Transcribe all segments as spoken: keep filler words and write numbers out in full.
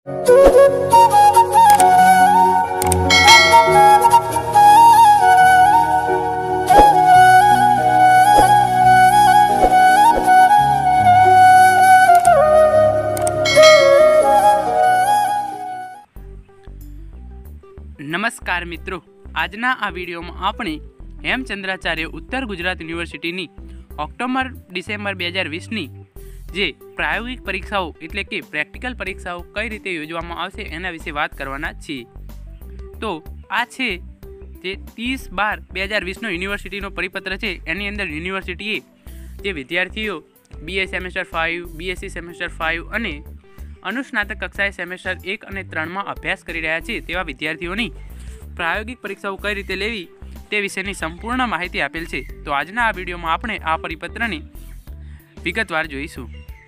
नमस्कार मित्रों, आजना आ विडियो में आपणे Hemchandracharya Uttar Gujarat university October December બે હજાર વીસ ની જે प्रायोगिक परीक्षाओं एटले के प्रेक्टिकल परीक्षाओं कई रीते योजवामां आवशे एना विषे बात करवाना छीए। तो आ छे जे तीस बार બે હજાર વીસ नो यूनिवर्सिटीनो परिपत्र छे। एनी अंदर यूनिवर्सिटीए जे विद्यार्थीओ BA semester five, BSc semester five अने अनुस्नातक कक्षाए सेमेस्टर एक अने त्रण में अभ्यास करी रह्या छे तेवा विद्यार्थीओनी प्रायोगिक परीक्षाओं कई रीते लेवी ते विषयनी संपूर्ण माहिती आपेल छे। तो आजना आ विडियो में आपणे आ परिपत्रनी विगतवार जोईशुं।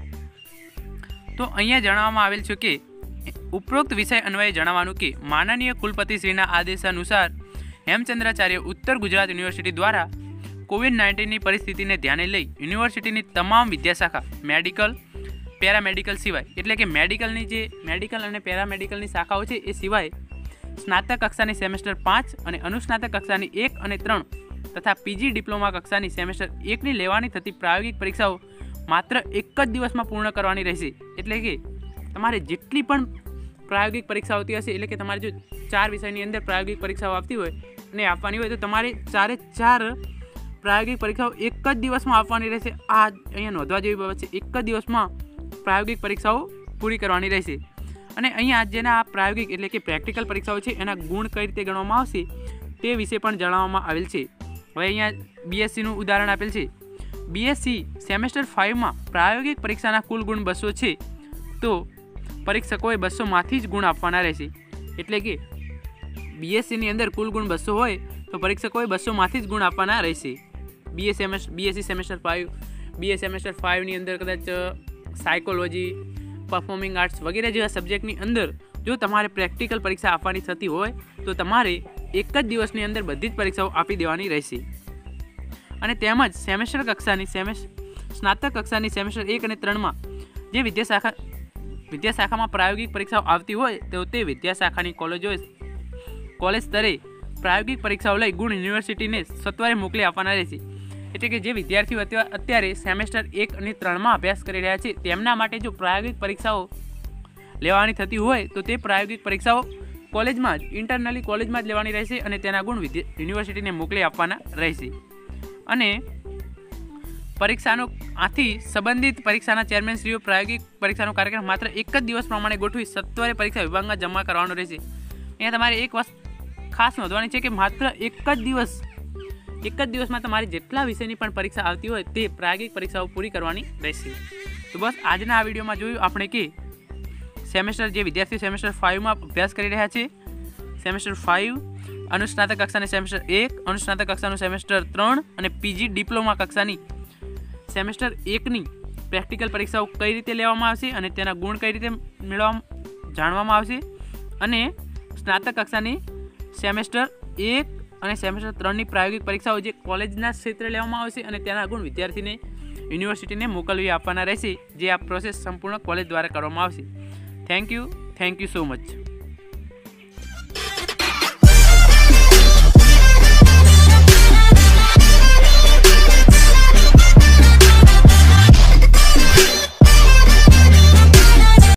तो अहींया जणाववामां आवेल छे के उपरोक्त विषय अन्वये जणाववानुं के माननीय कुलपतिश्रीना आदेशानुसार हेमचंद्राचार्य उत्तर गुजरात यूनिवर्सिटी द्वारा कोविड नाइन्टीन ની પરિસ્થિતિને ધ્યાને લઈ યુનિવર્સિટીની તમામ વિદ્યાશાખા મેડિકલ પેરામેડિકલ સિવાય એટલે કે મેડિકલની જે મેડિકલ અને પેરામેડિકલની શાખાઓ છે એ સિવાય સ્નાતક કક્ષાની સેમેસ્ટર પાંચ અને અનુસ્નાતક કક્ષાની એક અને ત્રણ તથા પીજી ડિપ્લોમા કક્ષાની સેમેસ્ટર એકની લેવાની થતી પ્રાયોગિક પરીક્ષાઓ માત્ર એક જ દિવસમાં પૂર્ણ કરવાની રહેશે। એટલે કે તમારે જેટલી પણ પ્રાયોગિક પરીક્ષા આવતી હશે એટલે કે તમારે જો ચાર વિષયની અંદર પ્રાયોગિક પરીક્ષાઓ આવતી હોય અને આપવાની હોય તો તમારે ચારે ચાર પ્રાયોગિક પરીક્ષાઓ એક જ દિવસમાં આપવાની રહેશે। આ અહીંયા નોંધવા જેવી બાબત છે, એક જ દિવસમાં प्रायोगिक परीक्षाओं पूरी करवानी रहेशे। अने अहींया जेना आ प्रायोगिक एटले के प्रेक्टिकल परीक्षाओं छे एना गुण कई रीते गणवामां आवशे ते विषे पण जणाववामां आवेल छे। हवे अहींया बीएससी नुं उदाहरण आपेल छे। बीएससी सेमेस्टर फाइव में प्रायोगिक परीक्षाना कुल गुण बसो छे तो परीक्षकोए बसो मांथी ज गुण आपवाना रहेशे। एटले के बीएससी नी अंदर कुल गुण बसो होय तो परीक्षकोए बसो मांथी ज गुण आपवाना रहेशे। BA semester BSc semester five BA semester five नी अंदर कदाच साइकोलॉजी, परफॉर्मिंग आर्ट्स वगैरह जेवा सब्जेक्टनी अंदर जो तमारे प्रेक्टिकल परीक्षा आपवानी थती होय तो तमारे एक ज दिवसनी अंदर बधी ज परीक्षाओं आपी देवानी रहेशे। अने तेमज सेमेस्टर कक्षानी सेमेस स्नातक कक्षानी सेमेस्टर एक अने त्रण में जे विद्याशाखा विद्याशाखामां प्रायोगिक परीक्षाओं आवती होय तो ते विद्याशाखानी कॉलेजोए कॉलेज स्तरे प्रायोगिक परीक्षाओं लई गुण यूनिवर्सिटीने सत्वरे मोकली आपवाना रहेशे। એટલે કે જે વિદ્યાર્થીઓ અત્યારે સેમેસ્ટર એક અને ત્રણમાં અભ્યાસ કરી રહ્યા છે તેમના માટે જો પ્રાયોગિક પરીક્ષાઓ લેવાની થતી હોય તો તે પ્રાયોગિક પરીક્ષાઓ કોલેજમાં જ ઇન્ટરનલી કોલેજમાં જ લેવાની રહેશે અને તેના ગુણ યુનિવર્સિટીને મોકલી આપવાના રહેશે। અને પરીક્ષાનો આથી સંબંધિત પરીક્ષાના ચેરમેનશ્રીઓ પ્રાયોગિક પરીક્ષાનો કાર્યક્રમ માત્ર એક જ દિવસ પ્રમાણે ગોઠવી સત્વરે પરીક્ષા વિભાગમાં જમા કરવાનો રહેશે। અહીંયા તમારે એક વસ્તુ ખાસ નોંધવાની છે કે માત્ર એક જ દિવસ एक ज दिवस में तमारी जेटला विषयनी पण परीक्षा आवती होय ते प्रायोगिक परीक्षाओं पूरी करवानी रहेशे। तो बस आजना आ विडियो में जोयुं आपणे के सेमेस्टर जे विद्यार्थी सेमेस्टर फाइव में अभ्यास करी रह्या छे सेमेस्टर फाइव अनुस्नातक कक्षानी सेमेस्टर एक, अनुस्नातक कक्षानुं सेमेस्टर त्रण अने पीजी डिप्लोमा कक्षानी सेमेस्टर एकनी प्रेक्टिकल परीक्षाओं कई रीते लेवामां आवशे अने तेना गुण कई रीते मेळववा जाणवामां आवशे अने स्नातक कक्षानी सेमेस्टर एक અને સેમેસ્ટર ત્રણની પ્રાયોગિક પરીક્ષાઓ જે કોલેજના ક્ષેત્રે લેવામાં આવશે અને તેના ગુણ વિદ્યાર્થીને યુનિવર્સિટીને મોકલવી આપવાના રહેશે, જે આ પ્રોસેસ સંપૂર્ણ કોલેજ દ્વારા કરવામાં આવશે। Thank you thank you so much.